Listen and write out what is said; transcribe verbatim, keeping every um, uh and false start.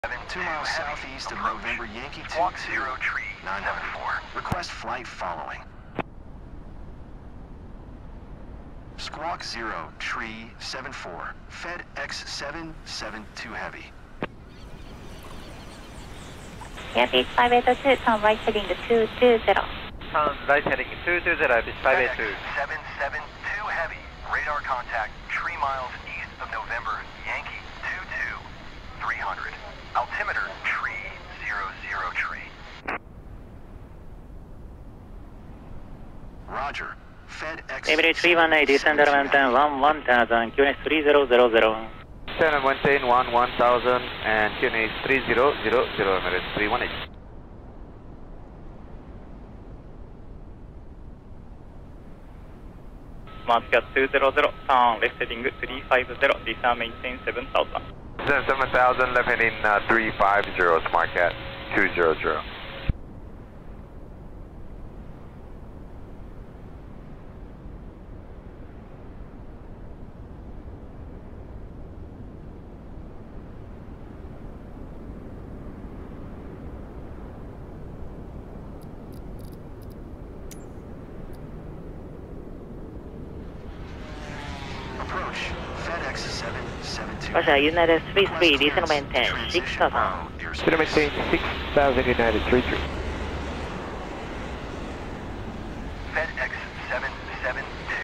Two miles southeast of November Yankee two Walk zero tree nine seven four. Request flight following. Squawk zero tree seven four. Fed X seven seven two heavy. Yankee five eight two, turn right heading to two two zero. Turn right heading two two zero, this five eight two. seven seven two heavy. Radar contact three miles east of November Yankee two two three hundred. Altimeter tree zero zero tree. Roger. Fed X. Emirates three one eight, descend and maintain one one thousand, Q N H three zero zero zero. Descend and maintain one one thousand and Q N H three zero zero zero, Emirates three one eight. Moscow two zero zero, turn left heading three five zero, descend maintain seven thousand. Descend seven thousand, left heading uh, three five zero, Smart Cat two zero zero. Approach. Fed X seven seven two. Roger, United three three, descend maintain six thousand. Descend maintain six thousand, United three three.